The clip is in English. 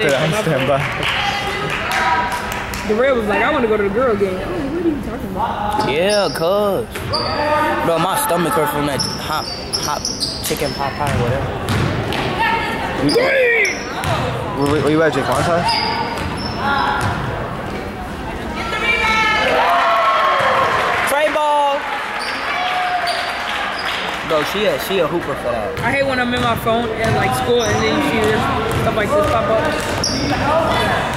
Stand by. The red was like, I want to go to the girl game. Oh, what are you talking about? Yeah, cuz. Bro, my stomach hurt from that hot chicken pot pie or whatever. Where you at, Jake? Montage? Trey ball. Bro, she a hooper for that. I hate when I'm in my phone at like school and then you see this stuff like this pop up.